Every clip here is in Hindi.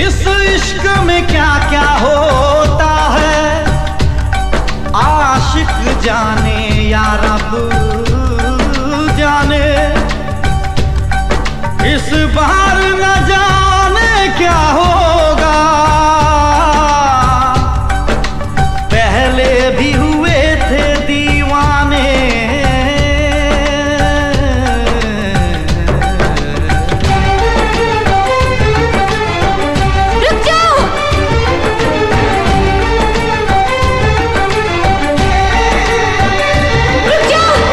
इस इश्क में क्या क्या होता है, आशिक जाने या रब जाने। इस बार न जाने क्या होगा, पहले भी हुए थे दीवाने। रुक जाओ। रुक जाओ।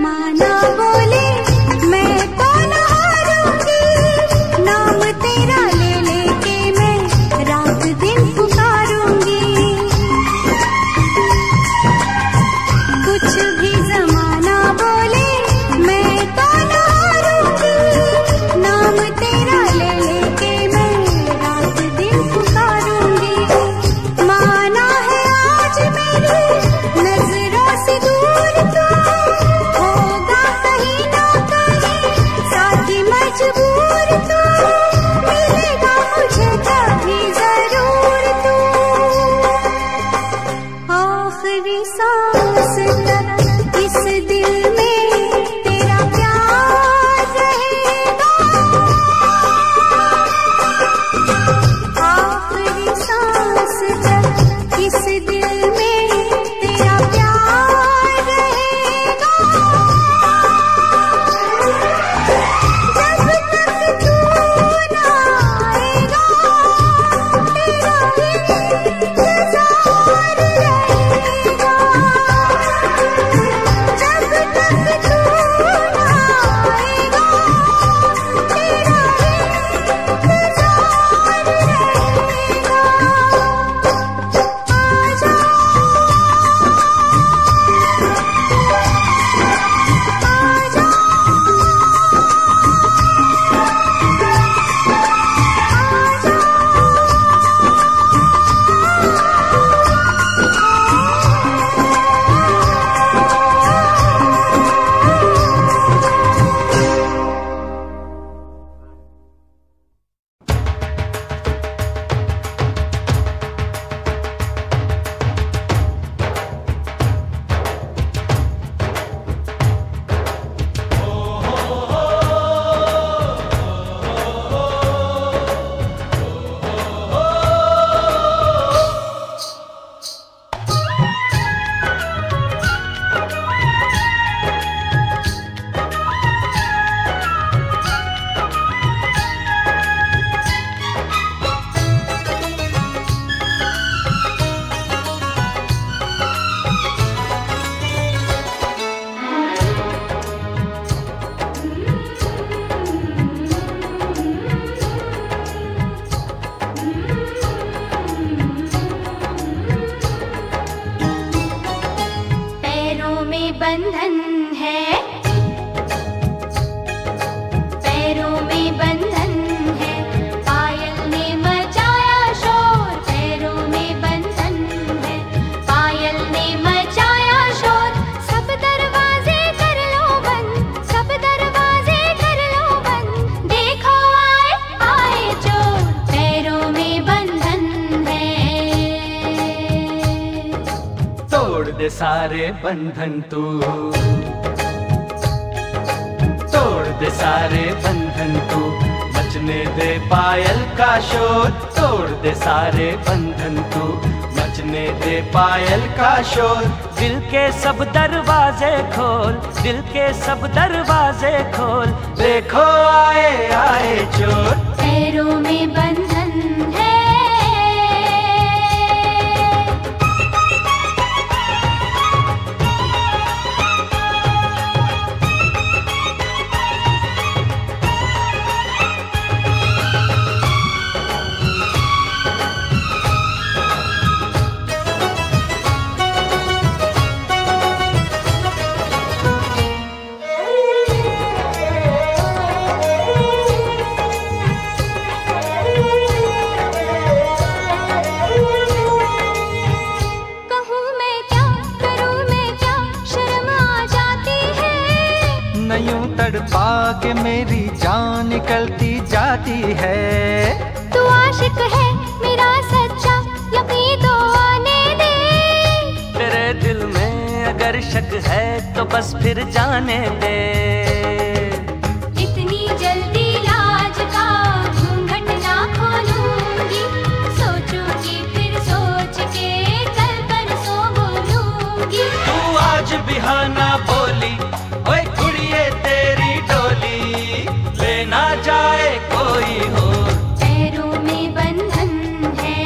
जमाना बोले मैं तो न हारूंगी, नाम तेरा ले लेके मैं रात दिन पुकारूंगी। कुछ भी जमाना बोले मैं तो न हारूंगी, नाम तेरा ले लेके मैं रात दिन पुकारूंगी। माना है आज मेरी नजरों से दूर तो होगा कहीं ना कहीं साथी मजबूर तो मिलेगा मुझे कभी जरूर तू। आखिरी सांस तक इस दिल में तेरा प्यार रहेगा, आखिरी सांस तक इस दिल में तेरा प्यार रहेगा। जब तक तू ना आएगा तेरा इंतजार रहेगा, जब तक तू ना आएगा तेरा इंतजार रहेगा। आजा पैरों में बंधन है, पैरों में बंधन है, पायल ने मचाया शोर। पैरों में बंधन है, पायल ने मचाया शोर। सब दरवाजे कर लो बंद, सब दरवाजे कर लो बंद, देखो आए आए चोर। पैरों में बंधन है। तोड़ दे सारे बंधन तू, तोड़ दे सारे बंधन तू, मचने दे पायल का शोर। तोड़ दे सारे बंधन तू, मचने दे पायल का शोर। दिल के सब दरवाजे खोल, दिल के सब दरवाजे खोल, देखो आए आए चोर। पैरों में बंधन है। यूं तड़पा के मेरी जान निकलती जाती है। तू आशिक है मेरा सच्चा, यकीन तो आने दे। तेरे दिल में अगर शक है तो बस फिर जाने दे। इतनी जल्दी लाज का घूंघट ना खोलूंगी, सोचूंगी फिर सोच के कल परसों बोलूंगी। तू आज बिहाना बोली, ओए कुड़िए तेरी डोली, लेना जाए कोई हो। पैरों में बंधन है,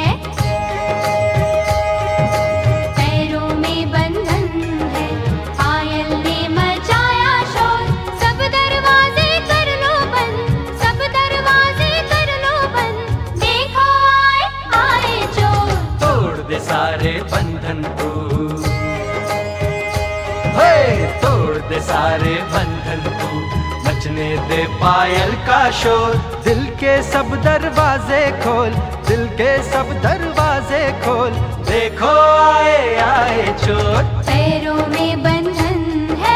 पैरों में बंधन है, पायल ने मचाया बजने दे पायल का शोर। दिल के सब दरवाजे खोल, दिल के सब दरवाजे खोल, देखो आए आए चोर। पैरों में बंधन है,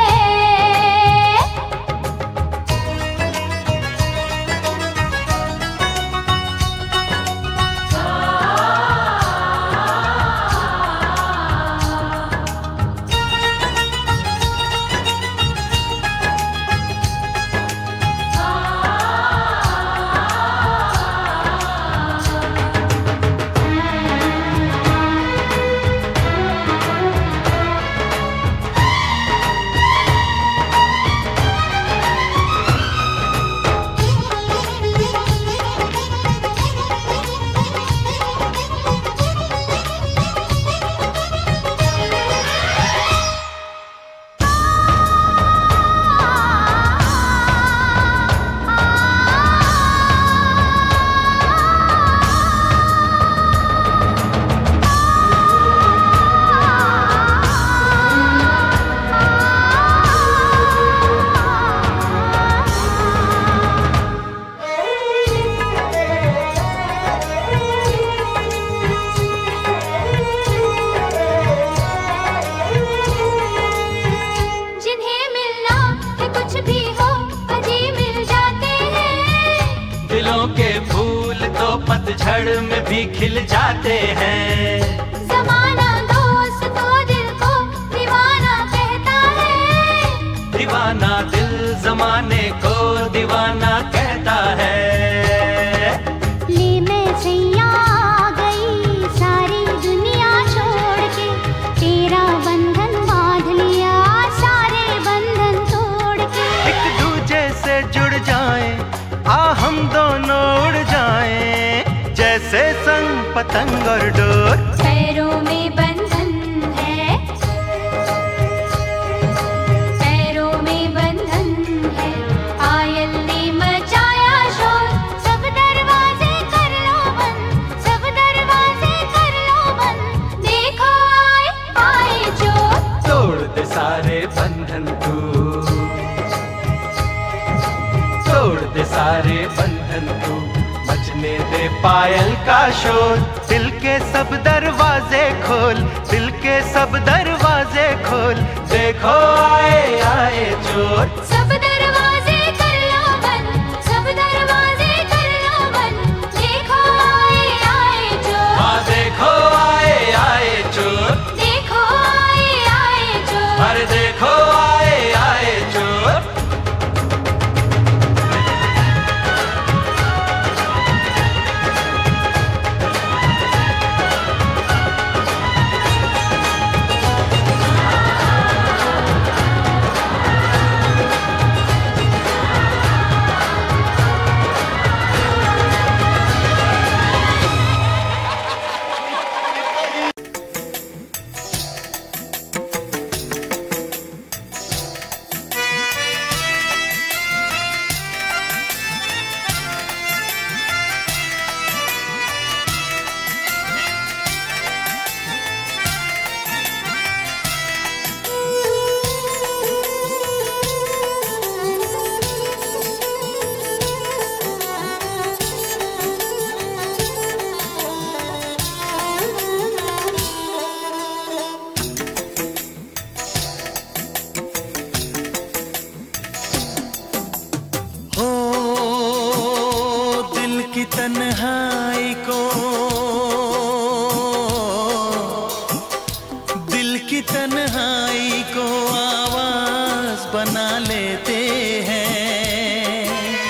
पतझड़ में भी खिल जाते हैं। ज़माना दोस्त तो दिल को दीवाना कहता है, दीवाना दिल ज़माने को दीवाना कहता है। ले मैं सैया आ गई सारी दुनिया छोड़ के, तेरा बंधन बांध लिया सारे बंधन तोड़ के। एक दूजे से जुड़ जाएं, आ हम दोनों उड़ जाएं, जैसे संग पतंग और डोर। पैरों में बंधन है, पैरों में बंधन है, पायल ने मचाया शोर। सब दरवाजे कर लो बंद, सब दरवाजे कर लो बंद, देखो आए आए चोर। तोड़ दे सारे बंधन तू, तोड़ दे सारे बंधन तू, बजने दे पायल का शोर। दिल के सब दरवाजे खोल, दिल के सब दरवाजे खोल, देखो आए आए चोर। सब दरवाजे कर लो बंद, सब दरवाजे कर लो बंद, देखो आए आए चोर। हाँ देखो आए आए चोर, देखो आए आए चोर, अरे देखो आए आए चोर। तन्हाई को, दिल की तन्हाई को आवाज बना लेते हैं।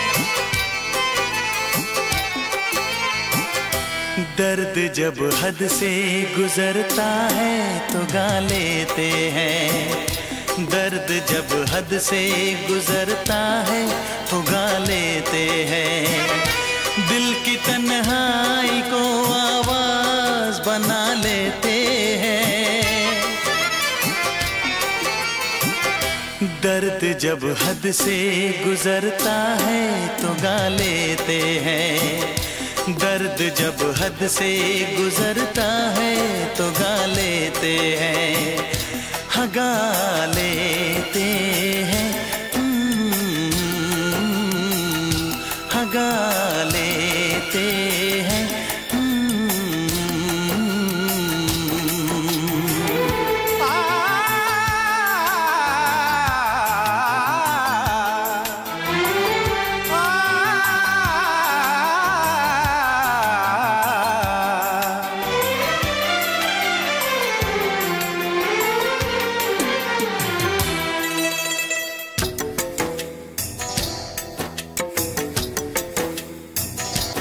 दर्द जब हद से गुजरता है तो गा लेते हैं। दर्द जब हद से गुजरता है तो गा लेते हैं। दिल की तन्हाई को आवाज बना लेते हैं। दर्द जब हद से गुजरता है तो गा लेते हैं। दर्द जब हद से गुजरता है तो गा लेते हैं। हाँ गा लेते हैं।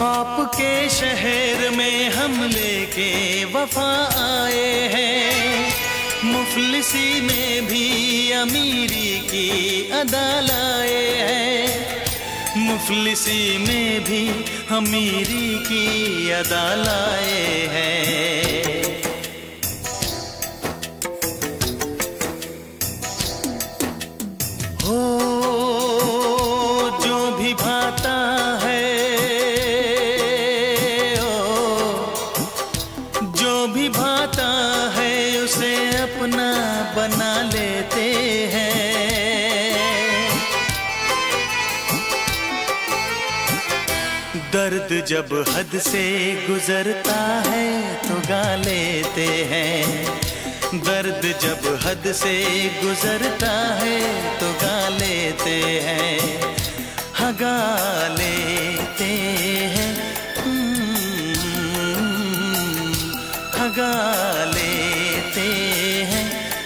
आपके शहर में हम लेके वफा आए हैं, मुफलिसी में भी अमीरी की अदा लाए हैं, मुफलिसी में भी अमीरी की अदा लाए हैं। हो जो भी भाता है, जो भी भाता है उसे अपना बना लेते हैं। दर्द जब हद से गुजरता है तो गा लेते हैं, दर्द जब हद से गुजरता है तो गा लेते हैं, हाँ गा लेते हैं, हाँ गा लेते हैं।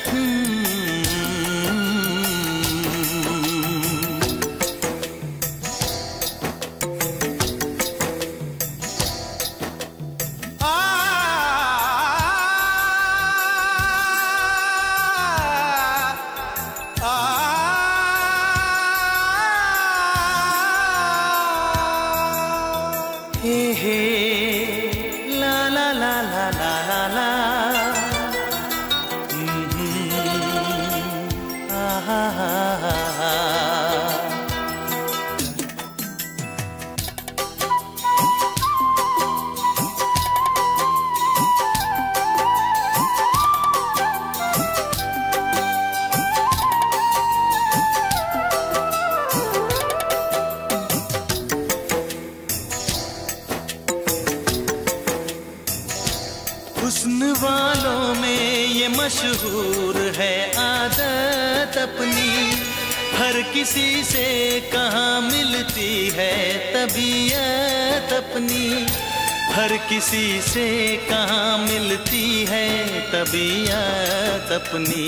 हुस्न वालों में ये मशहूर है आदत अपनी, हर किसी से कहाँ मिलती है तबीयत अपनी, हर किसी से कहाँ मिलती है तबीयत अपनी।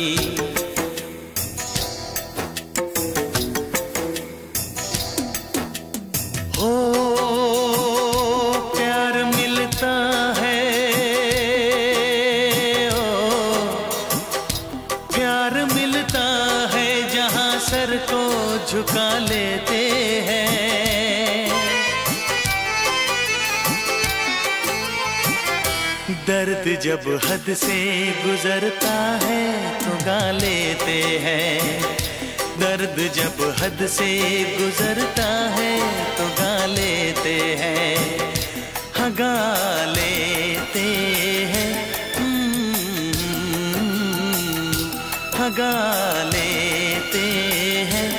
हो प्यार मिलता है, प्यार मिलता है जहाँ सर को झुका लेते हैं। दर्द जब हद से गुजरता है तो गा लेते हैं, दर्द जब हद से गुजरता है तो गा लेते हैं, हाँ गा लेते हैं, हाँ गा लेते हैं।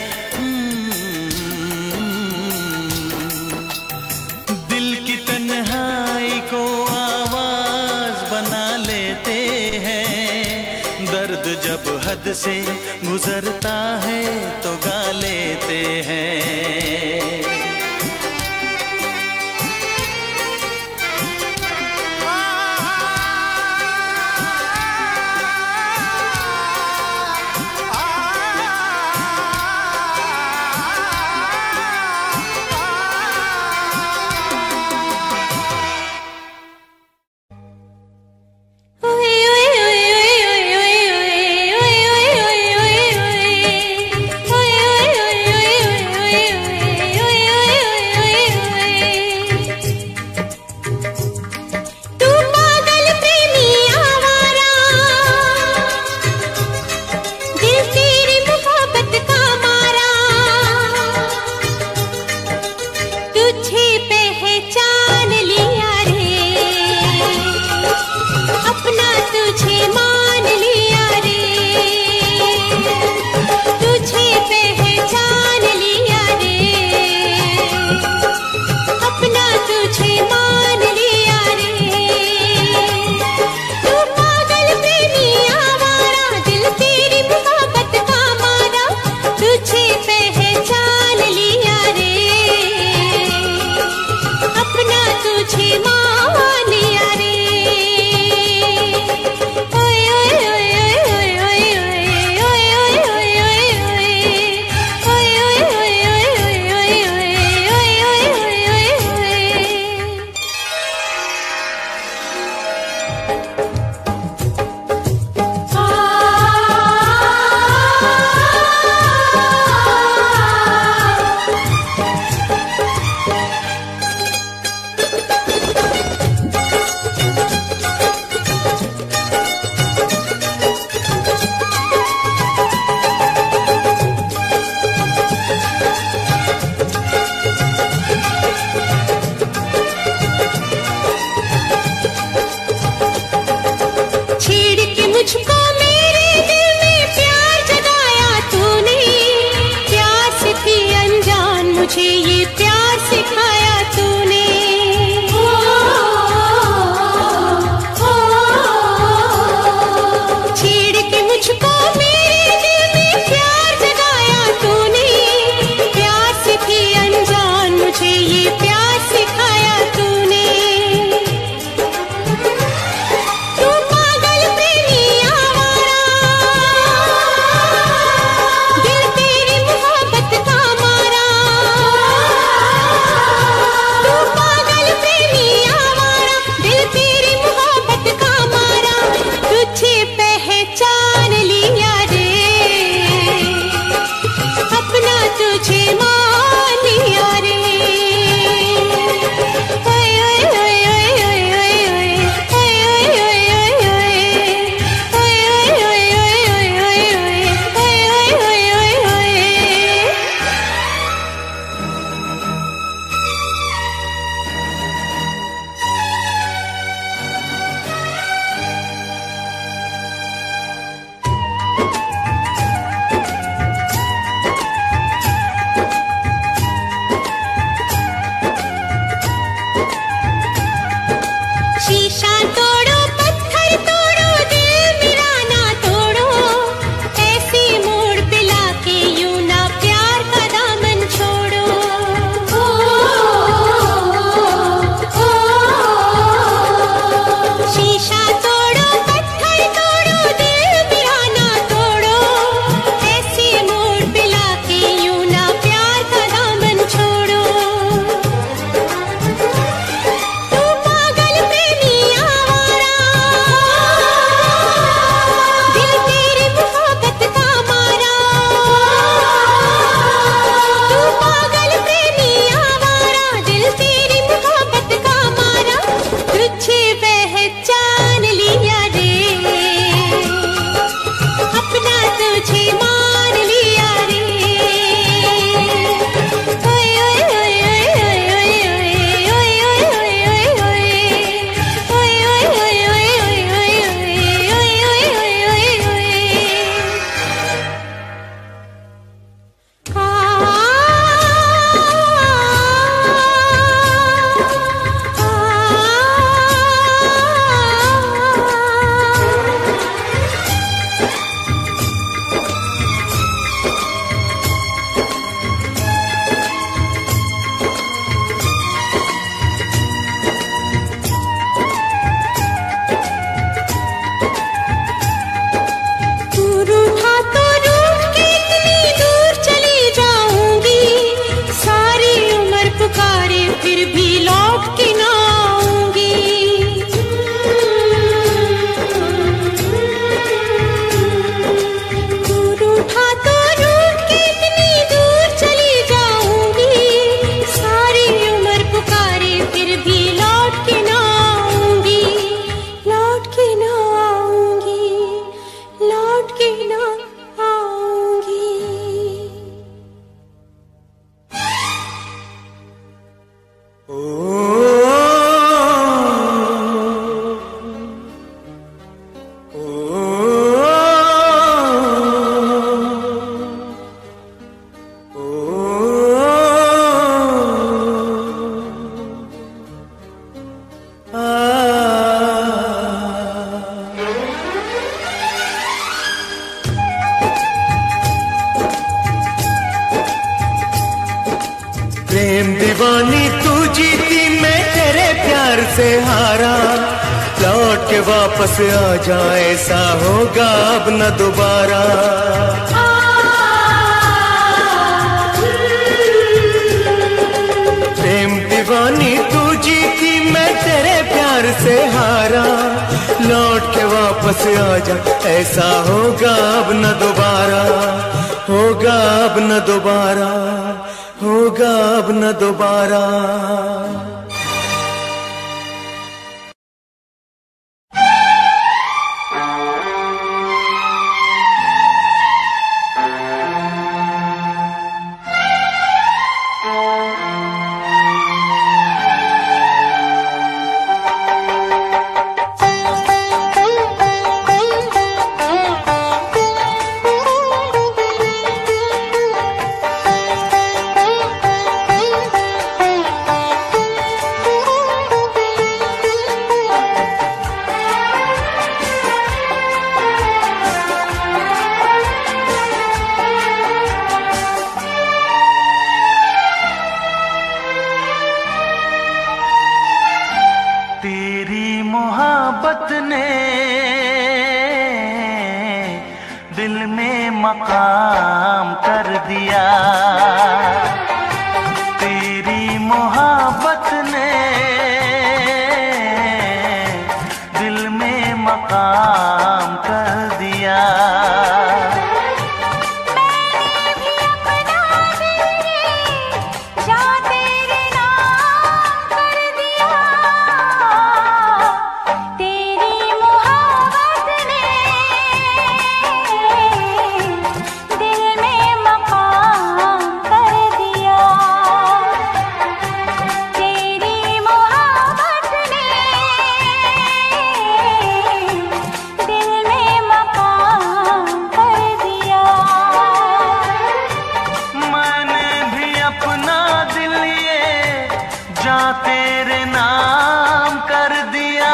दिल की तन्हाई को आवाज बना लेते हैं, दर्द जब हद से गुजरता है तो गा लेते हैं। दीवानी तू जीती मैं तेरे प्यार से हारा, लौट के वापस आ जाए ऐसा होगा अब न दोबारा। प्रेम दीवानी तू जीती मैं तेरे प्यार से हारा, लौट के वापस आ जा ऐसा होगा अब न दोबारा, होगा अब न दोबारा, होगा अब न दोबारा। मकाम कर दिया, तेरी मोहब्बत ने दिल में मकाम कर दिया। तेरे नाम कर दिया,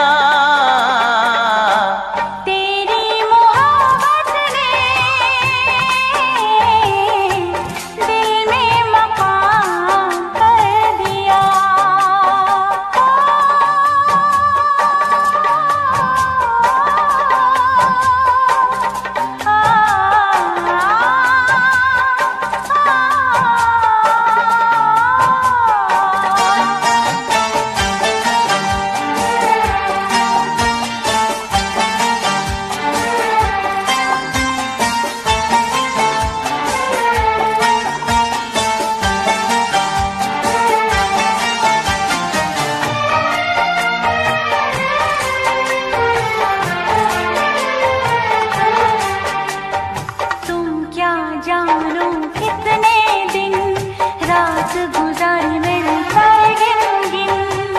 तेरी मोहब्बत ने दिल में मकाम कर दिया। जानो कितने दिन रात गुजारी मैंने सारे गिन गिन,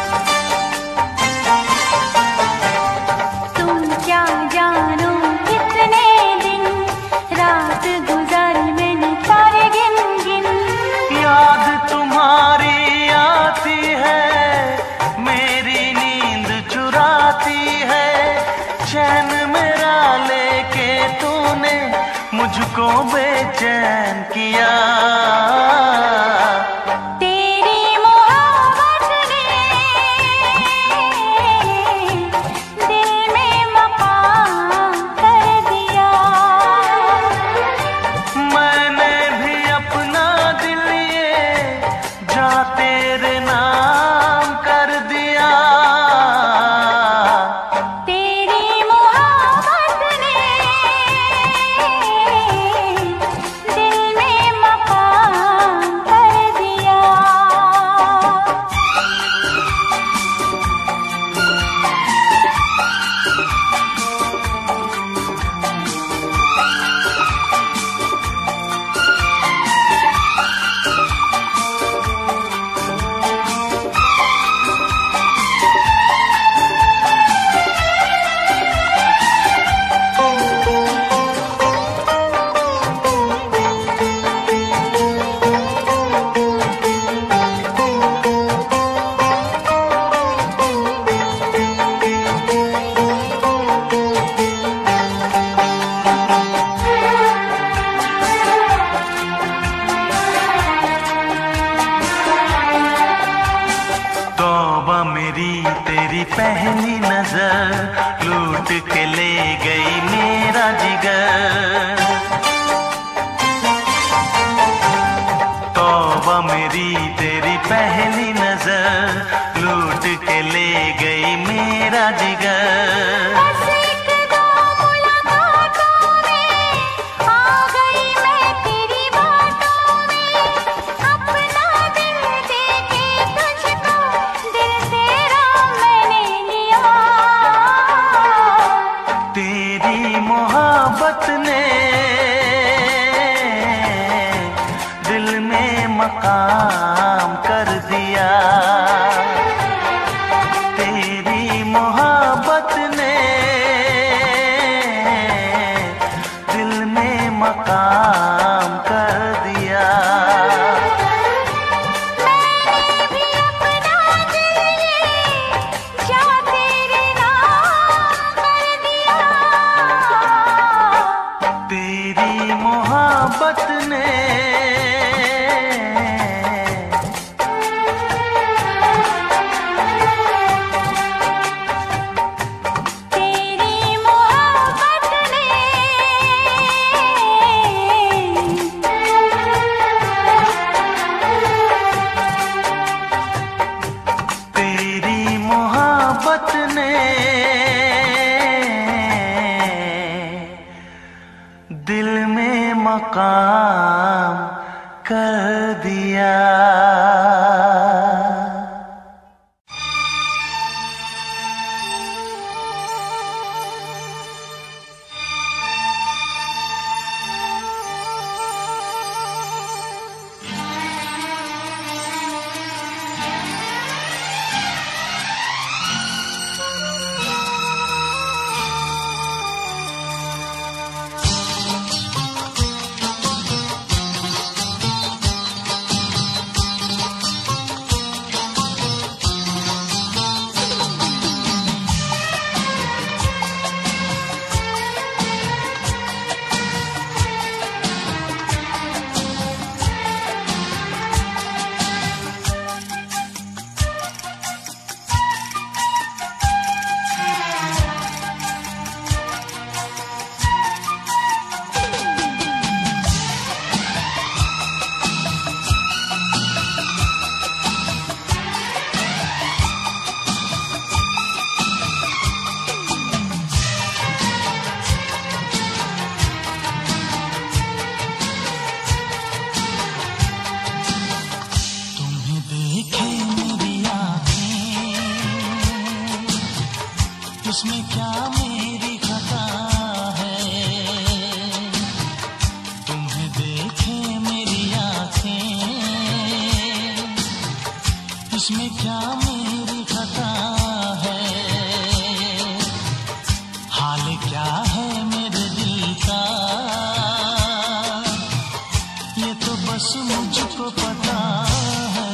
तुम क्या जानो कितने दिन रात गुजारी मैंने सारे गिन गिन। याद तुम्हारी आती है, मेरी नींद चुराती है, चैन मेरा लेके तूने मुझको बेचैन किया। तेरी मोहब्बत ने दिल में मकाम कर दिया, मैंने भी अपना दिल ये जा तेरे नाम कर दिया। तेरी मोहब्बत ने दिल में मकाम तेरी पहली नजर लूट के ले गई मेरा जिगर। तौबा मेरी तेरी पहली नजर लूट के ले गई मेरा जिगर। मोहब्बत ने दिल में मकाम कर दिया। तेरी मोहब्बत ने दिल में मकाम कर दिया। तेरी मोहब्बत ने तेरी मोहब्बत ने दिल में मकाम कर दिया। उसमें क्या मेरी खता है। तुम्हें देखे मेरी आँखें, इसमें क्या मेरी खता है। हाल क्या है मेरे दिल का ये तो बस मुझको पता है।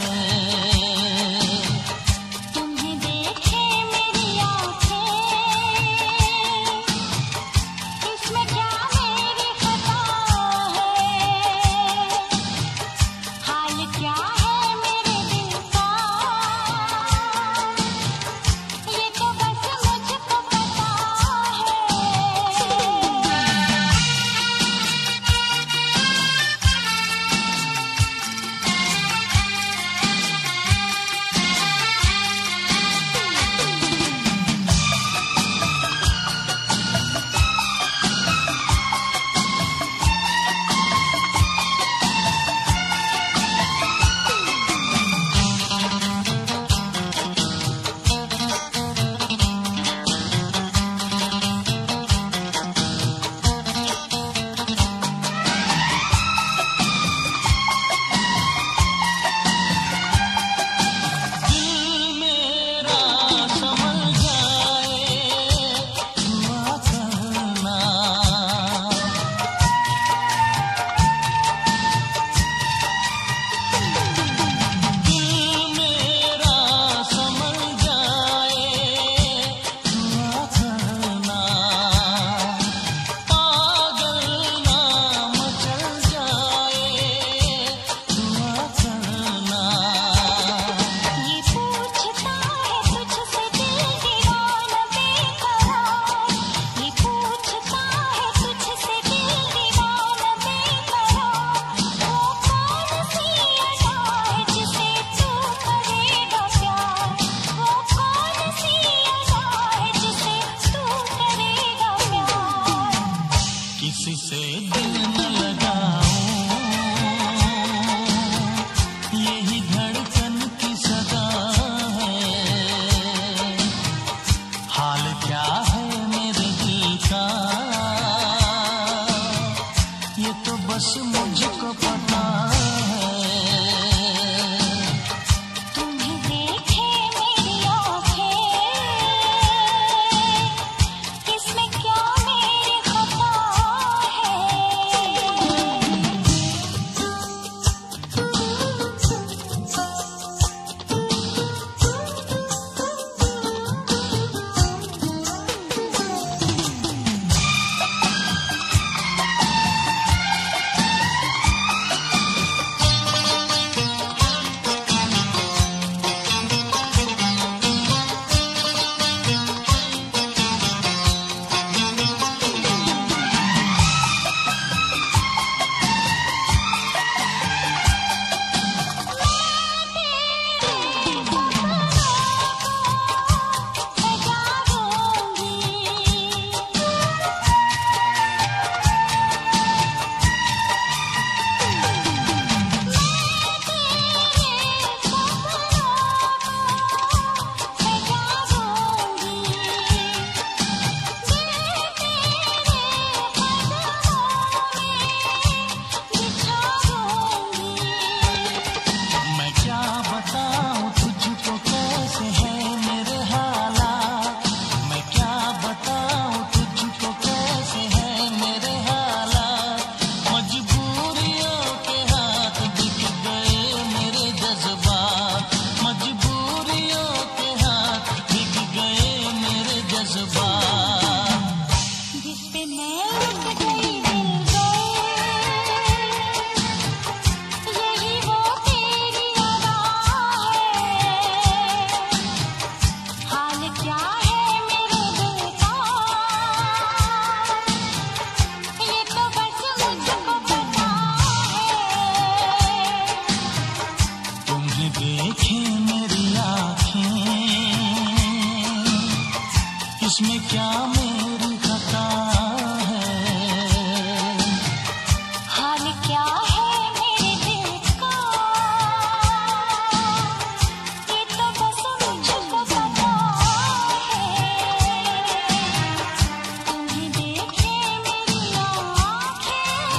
इसमें क्या मेरी खता है? हाल क्या है मेरे दिल का, ये तो बस मुझको पता है। तुम्हें देखे मेरी आँखें,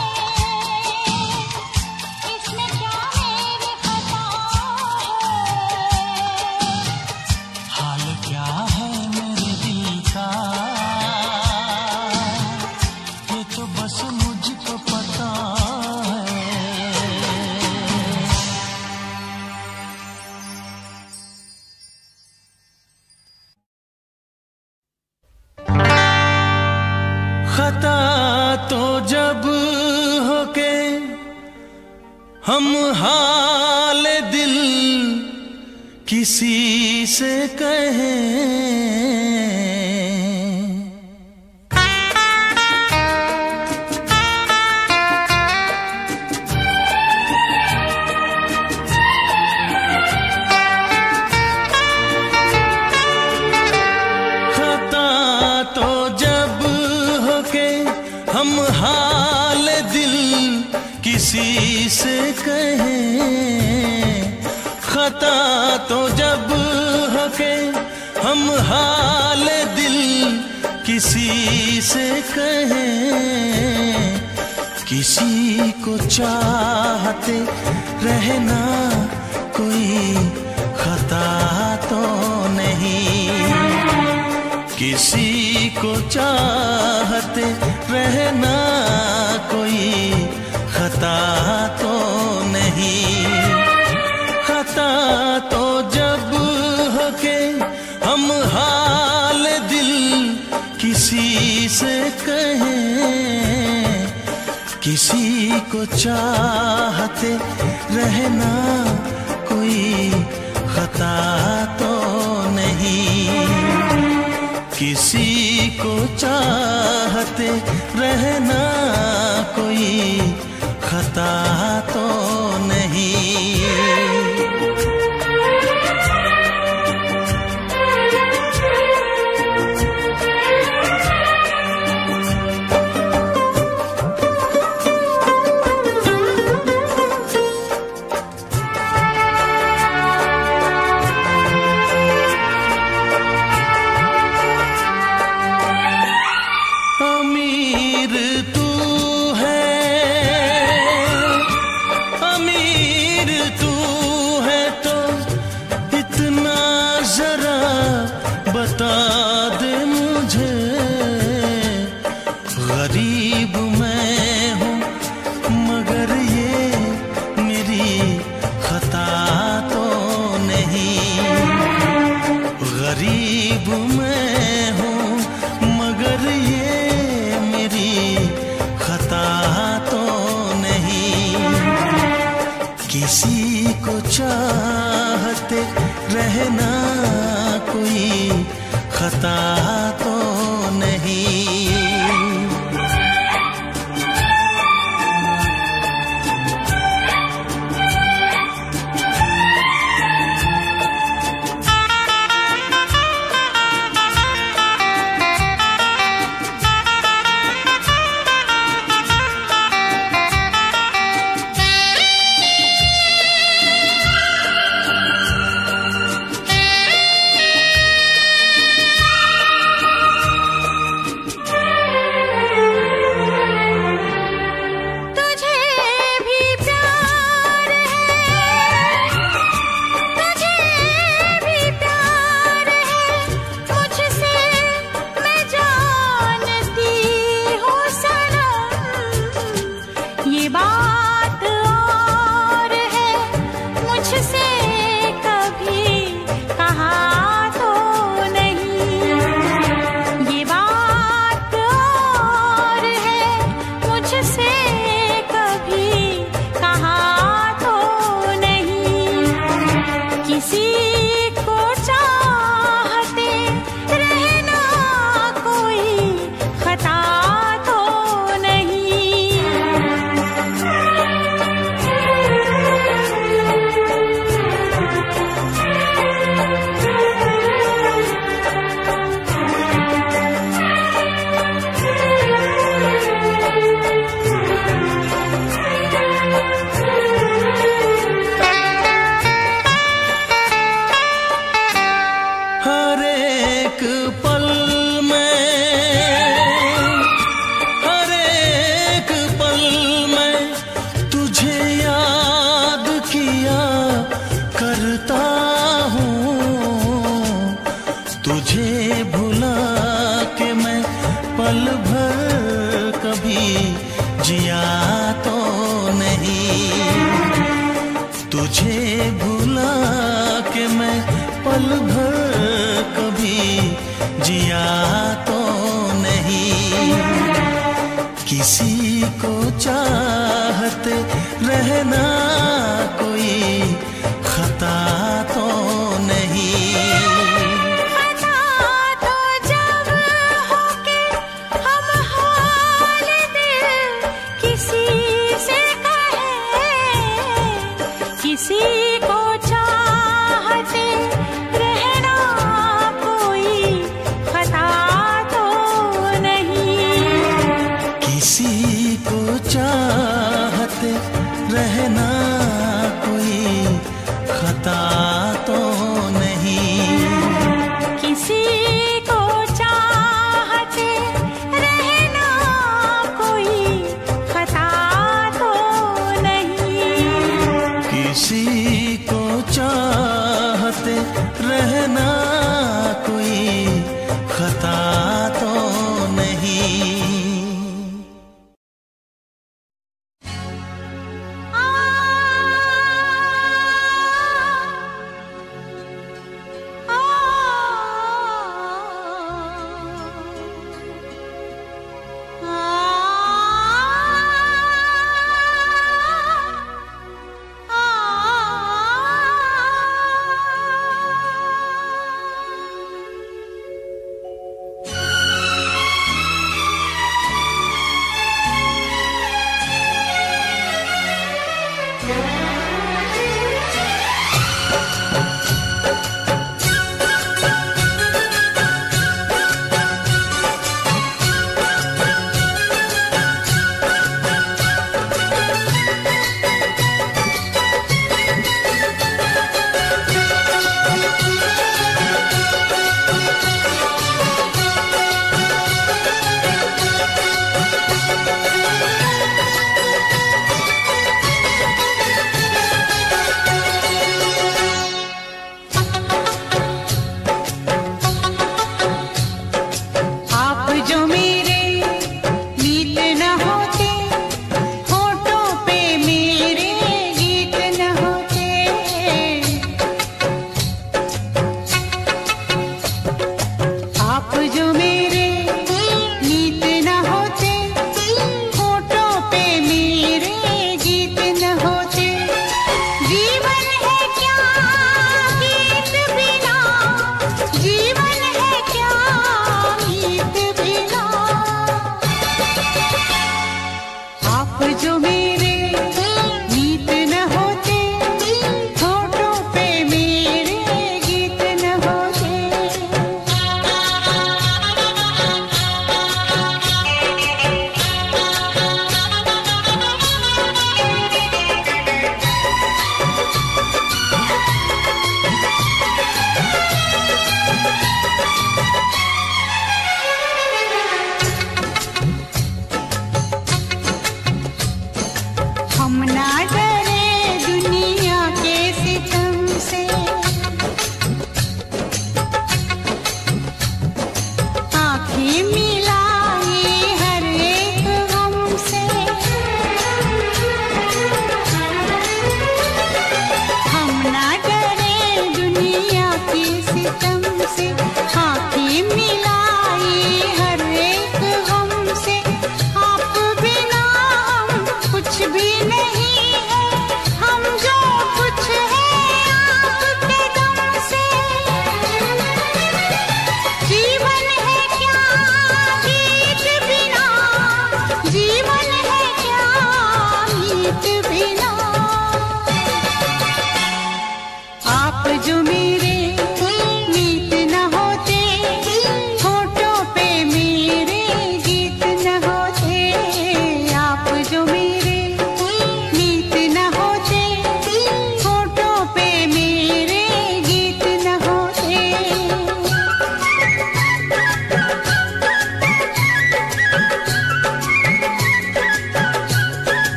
इसमें क्या मेरी खता है? हाल क्या है मेरे दिल का, ये तो बस मुझको पता है। खता तो जब हो के हम हाल दिल किसी से कहें, खता तो जब हो के हम हाल दिल किसी से कहें, खता तो जब हो के हम हाल दिल किसी से कहें, किसी को चाहते रहना कोई खता तो नहीं, किसी को चाहते रहना कोई खता तो नहीं। खता तो जब हो के हम हाल दिल किसी से कहें, किसी को चाहते रहना कोई खता तो नहीं, किसी को चाहते रहना कोई खता तो नहीं। अमीर तू है तो इतना जरा बता दे मुझे, गरीब मैं हूँ मगर ये मेरी खता तो नहीं, गरीब मैं हूँ मगर ये मेरी खता तो नहीं, किसी को चाहते रहना कोई खता तो नहीं। तुझे भुला के मैं पल भर कभी जिया तो नहीं। किसी को चाहते रहना कोई खता तो नहीं। खता तो जब हो के हम हाल दिल किसी से कहे, किसी को चाहते रहना कोई खता तो नहीं। किसी को चाहते रहना कोई खता तो नहीं। किसी को चाहते रहना कोई खता तो नहीं। किसी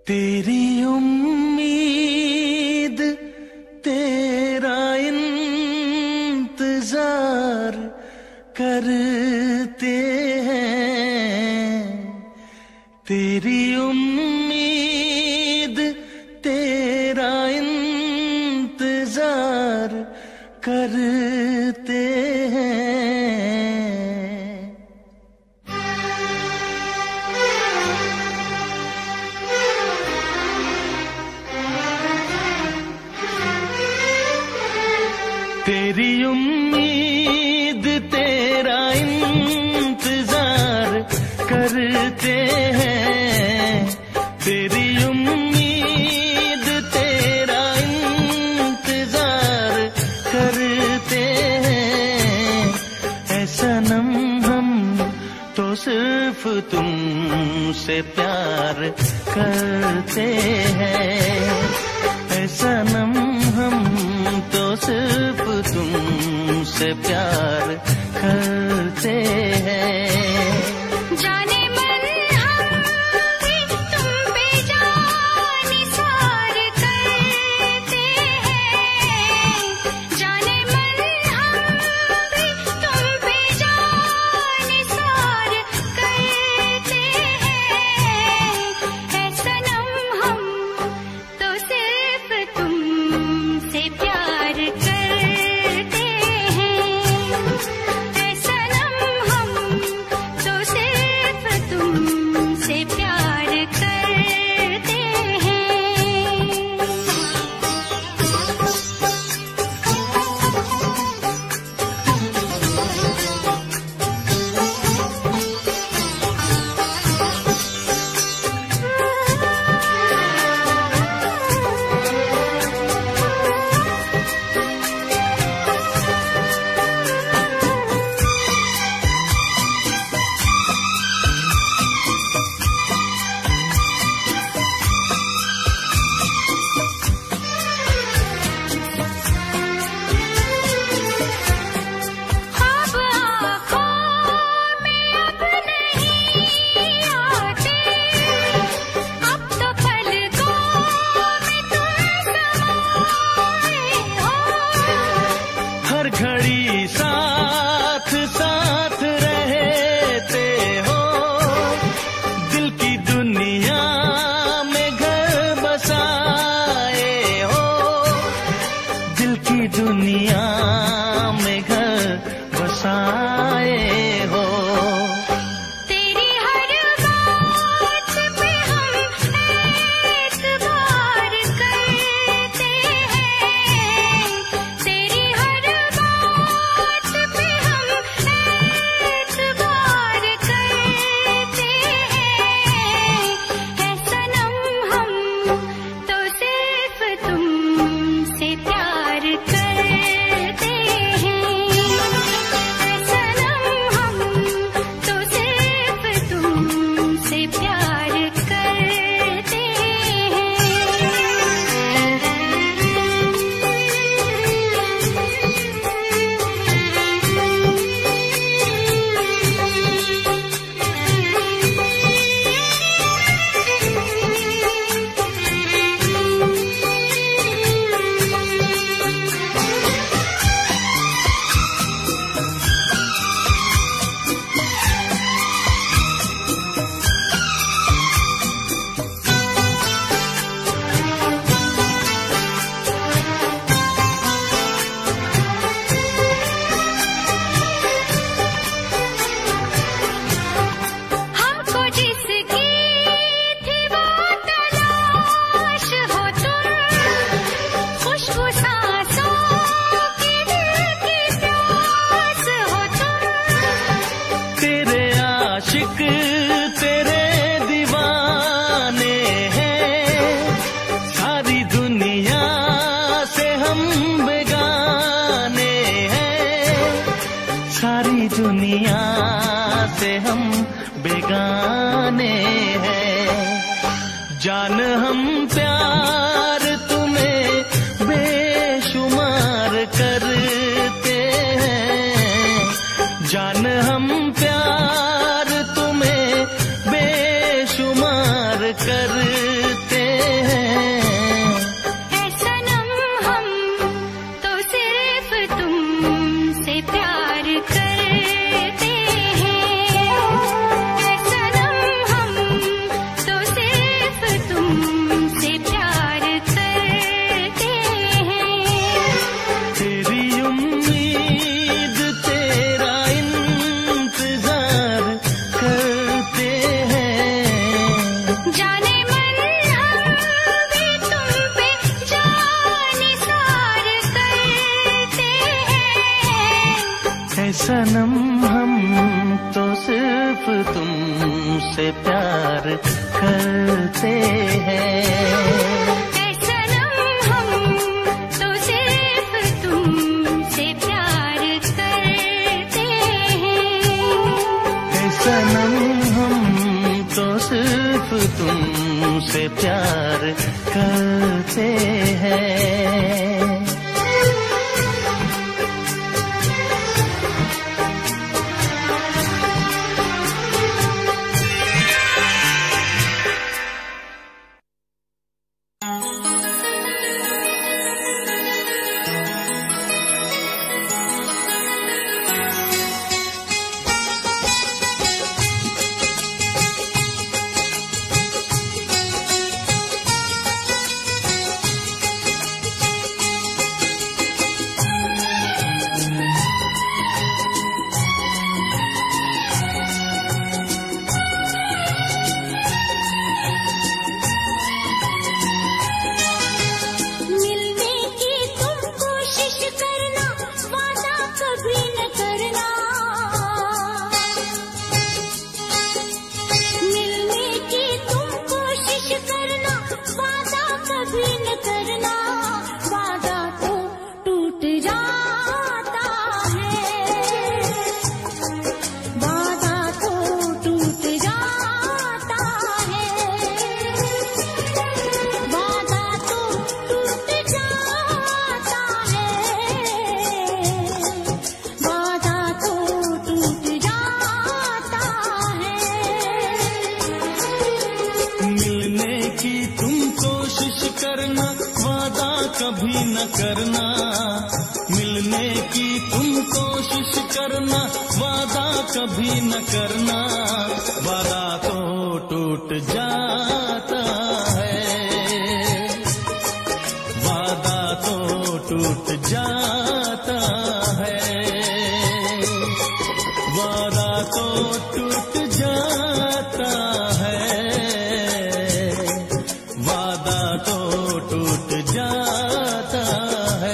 तेरी उम्मीद तेरा इंतजार करते हैं, तेरी उम्मीद तेरा इंतजार करते हैं। तेरी उम्मीद तेरा इंतजार करते हैं, तेरी उम्मीद तेरा इंतजार करते हैं। ऐ सनम हम तो सिर्फ तुमसे प्यार करते हैं, ऐ सनम हम तो सिर्फ तुमसे प्यार करते हैं। जाने मन हम भी तुम पे जान निसार करते हैं, जाने मन हम भी तुम पे जान निसार करते हैं। है सनम हम तो सिर्फ तुमसे प्यार करते हैं, है सनम हम तो सिर्फ तुमसे प्यार करते हैं। ख्वाब आँखों में अब नहीं आते, अब तो पलकों में तुम समाए हो। हर घड़ी साथ साथ रहते हो, दिल की दुनिया में घर बसाए हो, दिल की दुनिया में घर बसाए हो। तेरी हर बात पे हम एतबार करते हैं, तेरी हर बात पे हम एतबार करते हैं। है सनम हम तो सिर्फ तुमसे प्यार करते हैं, है सनम हम तो सिर्फ तुमसे प्यार करते हमको जिसकी थी वो तलाश हो तुम, खुशबू सांसों की दिल की प्यास हो तुम। तेरे आशिक तेरे दीवाने हैं, सारी दुनिया से हम बेगाने हैं, सारी दुनिया से हम बेगाने हैं। जान हम प्यार तुम्हें बेशुमार करते हैं, जान हम प्यार तुम्हें बेशुमार करते सनम हम तो सिर्फ तुमसे प्यार करते हैं। ऐ सनम हम तो सिर्फ तुमसे प्यार करते हैं। ऐ सनम हम तो सिर्फ तुमसे प्यार करते हैं। कभी न करना, मिलने की तुम कोशिश करना, वादा कभी न करना, वादा तो टूट जाता है, वादा तो टूट जाता है, वादा तो टूट जाता है, वादा तो टूट जाता है।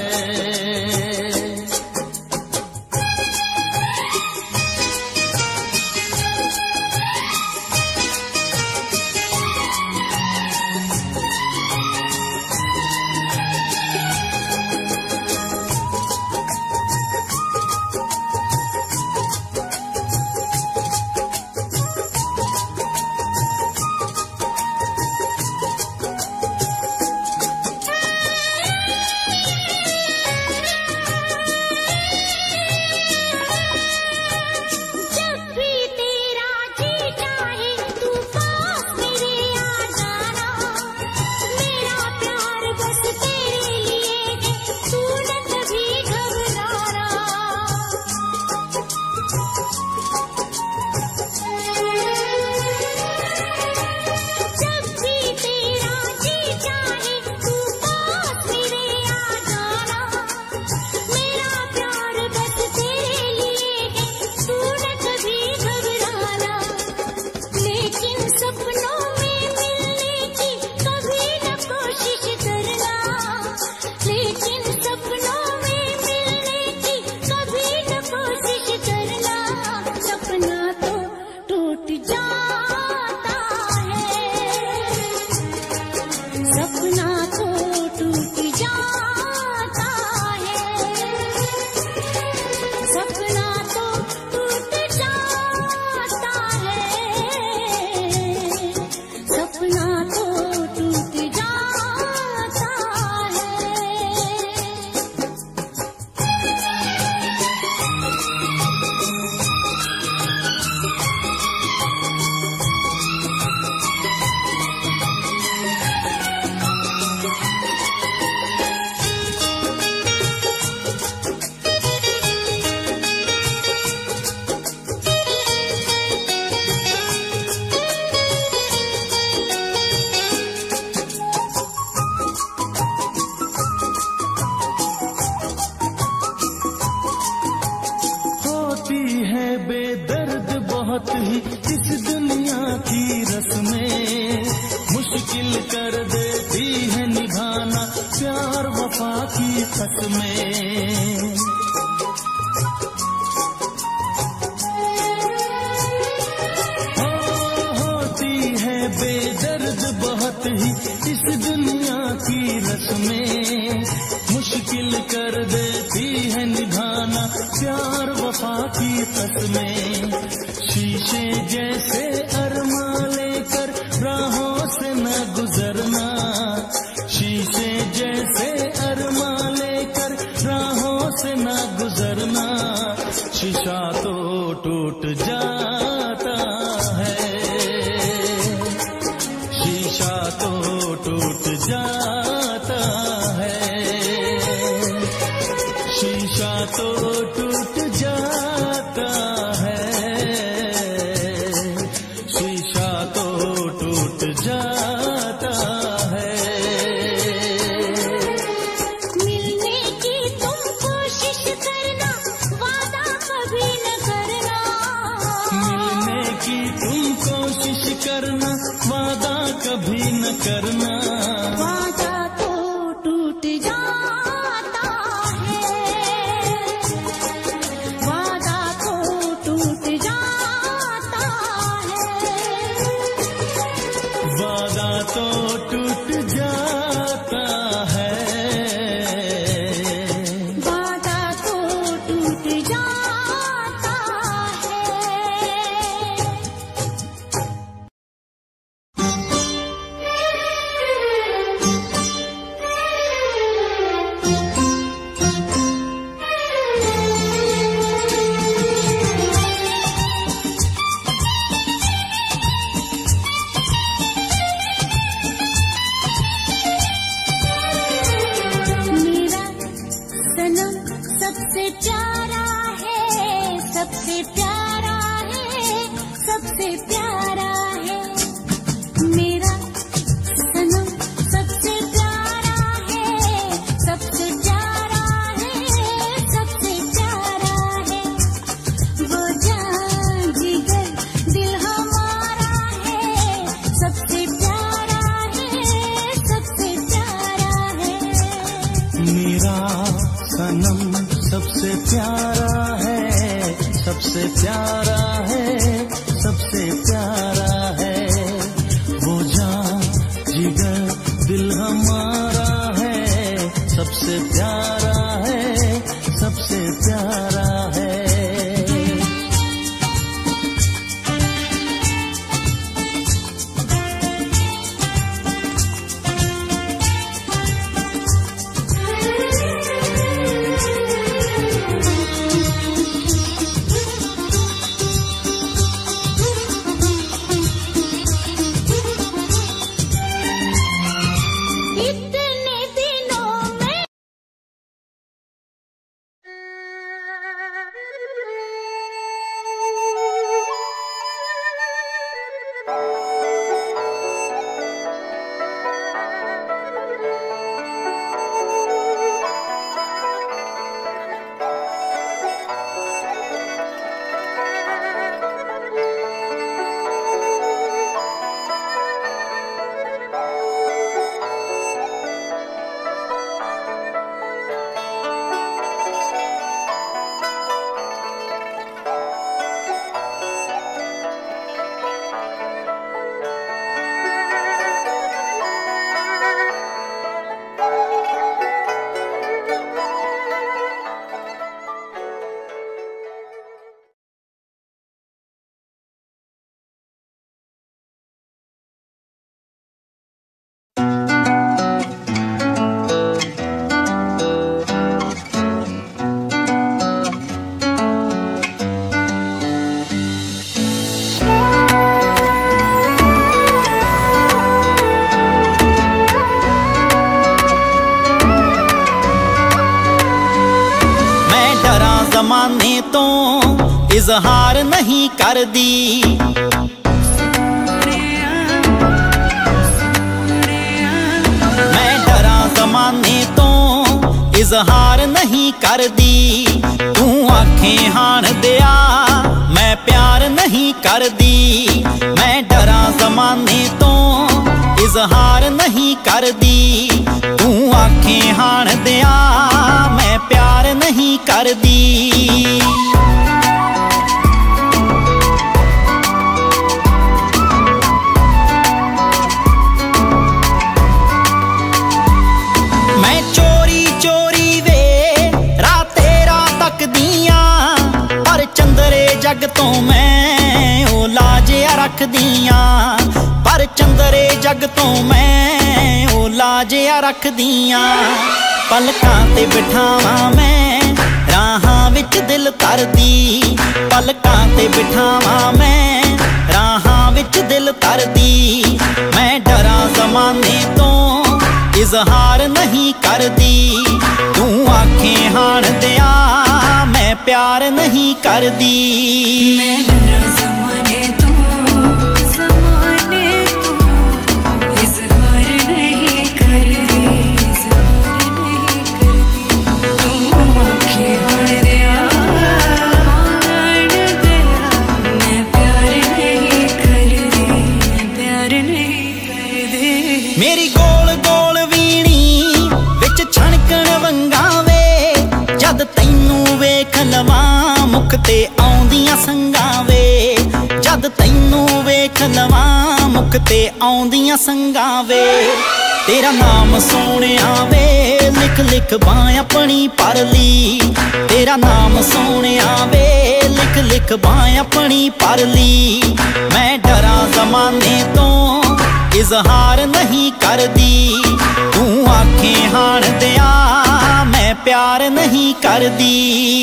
बेदर्द बहुत ही इस दुनिया की रस्में, मुश्किल कर देती है निभाना प्यार वफा की कसमें। प्यार वफा की कस्में, शीशे जैसे अरमा लेकर राहों से न गुजरना, शीशे जैसे अरमा लेकर राहों से न गुजरना, शीशा तो टूट जाता है, शीशा तो टूट जाता है, शीशा तो टूट जाता है, शीशा तो टूट जाता है। मिलने की तुम कोशिश करना, वादा कभी न करना, मिलने की तुम कोशिश करना, वादा कभी न करना, वादा तो टूट जाता है, वादा तो टूट जाता है, वादा तो टूट जाता है, वादा तो टूट जाता है। मेरा सनम सबसे प्यारा है, सबसे प्यारा है, सबसे प्यारा है, मेरा सनम सबसे प्यारा है, सबसे प्यारा है, सबसे प्यारा है, वो जान जिगर दिल हमारा है, सबसे प्यारा है, सबसे प्यारा है। मेरा सनम सबसे प्यारा है, सबसे प्यारा है, सबसे प्यारा है, वो जान जिगर दिल हमारा है, सबसे प्यारा है, सबसे प्यारा है। इतने दिनों में जमाने तो इजहार नहीं कर दी, मैं डरा जमाने तो इजहार नहीं कर दी, तू आंखें हाण दिया मैं प्यार नहीं कर दी, मैं डरा जमाने तो इजहार नहीं कर दी, तू आंखें हाण दिया मैं प्यार नहीं कर दी। मैं चोरी चोरी वे रातें रात तक दियां जग तो मैं ओ लाजिया रख दिया, पर चंदरे जग तो मैं ओ लाजिया रख दिया। पलकां ते बिठावां मैं राहां विच दिल तरदी, पलकां ते बिठावां मैं राहां विच दिल तरदी। मैं डरां ज़माने तो इजहार नहीं करदी, तू आखें हाण दिया मैं प्यार नहीं करदी। मैं डरां ज़माने तो इजहार नहीं करदी, इजहार नहीं करदी। तू आखें हाण दिया मैं प्यार नहीं करदी, प्यार नहीं करदी। मेरी गोल गोल वीणी विच छणकण वंगावे, जद तैनू वेख लवां मुख ते आउंदियां संगावे, जद तैनू वेख लवां मुख ते आउंदियां संगावे। तेरा नाम सोहणिया वे लिख लिख बां अपनी परली, तेरा नाम सोहणिया वे लिख लिख बां अपनी परली। मैं डरां ज़माने तो इजहार नहीं करदी, तू आखें हाण दिया मैं प्यार नहीं करदी।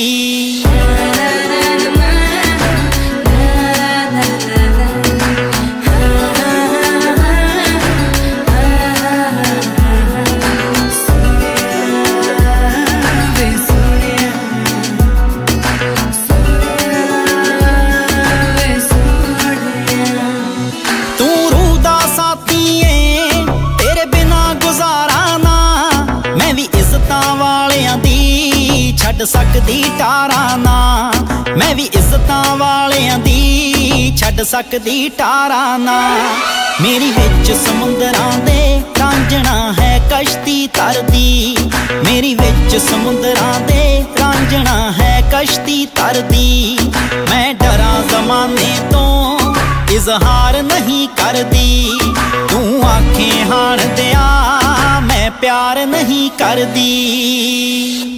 छड्ड सकदी टारा ना, मैं भी इज्जतां वालियां दी छड्ड सकदी टारा ना। मेरी विच समुंदरां दे रांझणा है कश्ती तरदी, मेरी विच समुंदरां दे रांझणा है कश्ती तरदी। मैं डरां ज़माने तो इजहार नहीं करदी, तू आखें हाण दिया मैं प्यार नहीं करदी।